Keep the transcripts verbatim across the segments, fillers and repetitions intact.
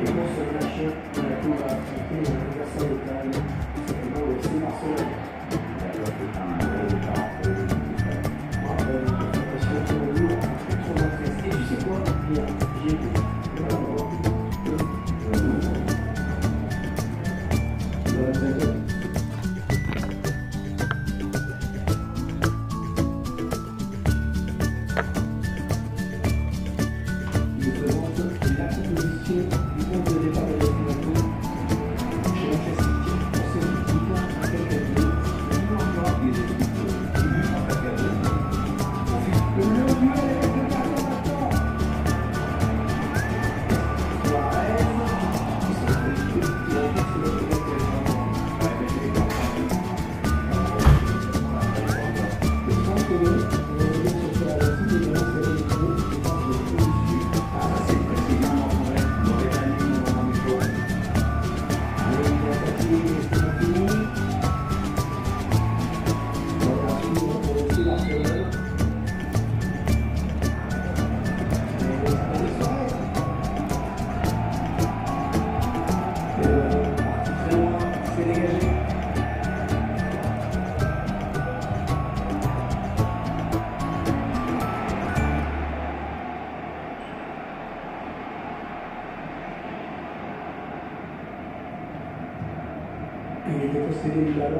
Il était possédé du ballon.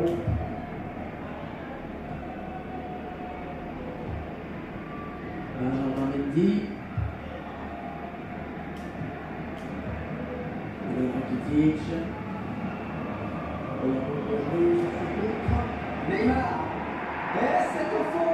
Benjamin Mendy. Rakitic. Neymar. Et c'est au fond.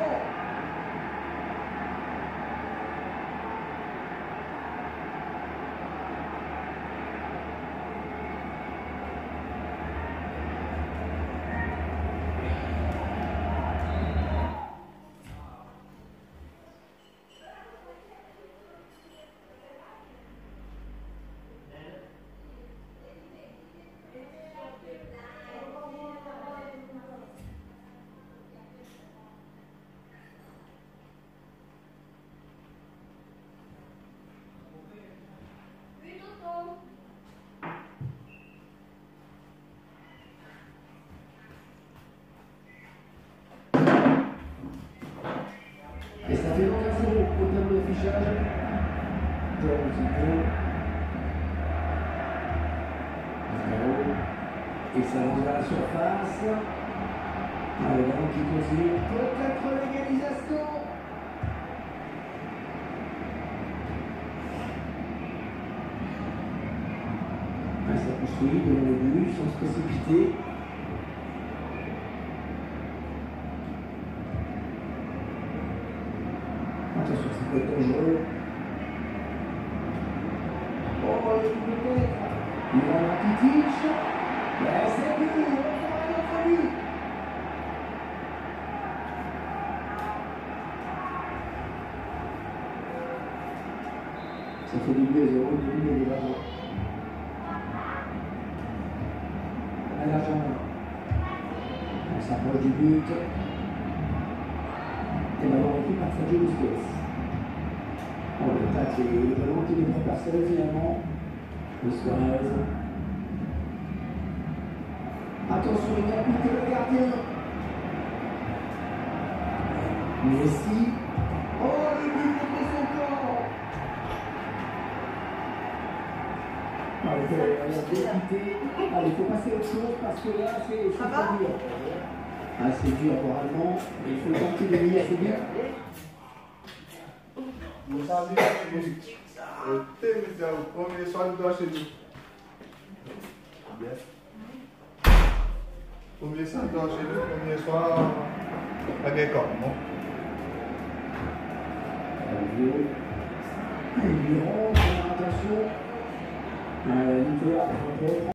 Et ça fait donc un zéro au tableau d'affichage. Et ça rentre à la surface. Allez, ballon qui continue. Peut-être l'égalisation. Ah, ça construit devant le but sans se précipiter. Attention, ça peut être dangereux. Oh, il peut-être. Il va à Rakitic. Mais c'est lui, on va faire notre but. Ça fait du but à zéro, du but et des ballons. À la fin, on s'approche du but. Et ballon repris par Sergio Busquets. On le tacle et le ballon qui ne prend personne finalement. Le Suarez. Attention, il a piqué le gardien. Messi. Oh, le but contre son corps. Allez, il faut éviter. Allez, il faut passer à autre chose parce que là, c'est très dur. Ah, c'est dur moralement, mais il faut tenter de venir, c'est bien. Vous savez, c'est le premier soir de chez nous. Premier soir de chez nous, premier soir à Guécor, non? Il rentre, attention. Euh, Nicolas,